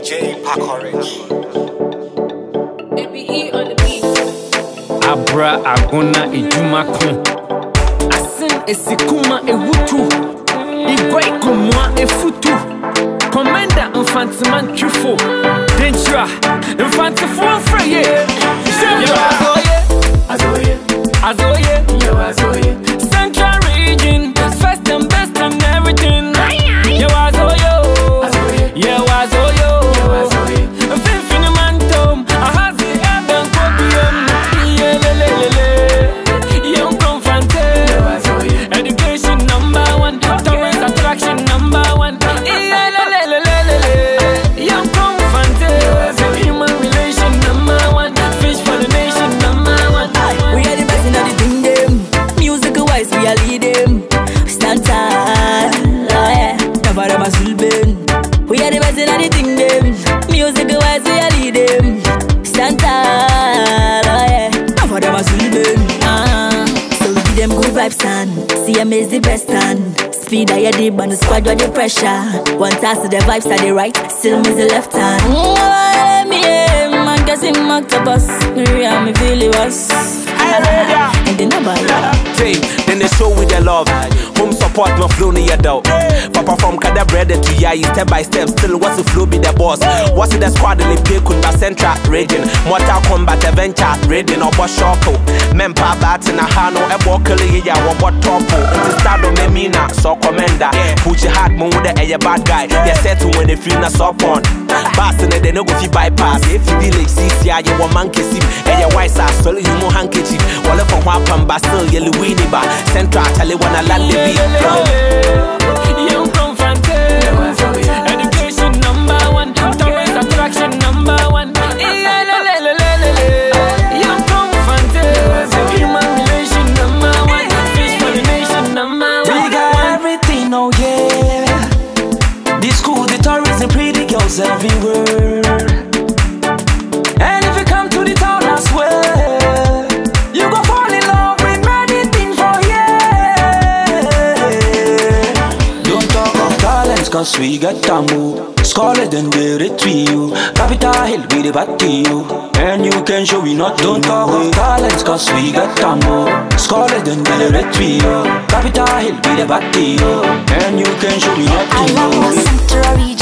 J Pack Orange. ABE on the beat. Abra agona ejumako. Asin esikuma ewutu. Igwai komwa efutu. Commander infantiman trufo. Dentra infantifo freye. Azoye. Central region, first and best and everything. Yo azoyo. Finfini mantom, ahazi eben kopium. Young confante. Education #1, tourist attraction #1. Young confante. Human relation #1, fish for the nation #1. We are the best in the thing them. Musical wise we are lead them. Stand tall, oh yeah. Never them a sulben. We are the best in the thing them. Musical wise we are lead them. Stand tall, oh yeah. Never them a sulben. So we give them good vibes and CM is the best and speed I deep and the squad with the pressure. One task to the vibes at the right, still miss the left hand. Man guessing octopus, me feel it was. And the number, Then they show with the love. Home support, no flow near doubt. Papa from Kada bread to Yai, step by step. Still, what's the flow be the boss? What's the squad in the play? Could be Central region. Mortal Kombat adventure raiding or boss shoko. Mempa bat in a hano, a walkily, ya what topo. It's start of Memina, so commander. Put your heart more with a bad guy. They said to when they feel na so on. Boston, they know if you bypass. If you village, see, you want monkey sim. And your white ass, so you know handkerchief. Well, if I'm wapam, but still, you Winnie ba. Central, tell you when I land the beat. Young confante. Education #1, tourist attraction #1. Young confante. Human relation #1, fish for the nation #1. We got everything, oh yeah. The school, the tourism, pretty girls everywhere. And if you come to the town, I swear you go fall in love with anything for yeah. Don't talk of talents, cause we got tamu. Scarlet and they retreat you. Capital Hill, we the party you. And you can show we not. Don't talk of talents, cause we got tamu. Scarlet and they retreat you. Capital Hill, we the party you. And you can show we not. I love my Central region.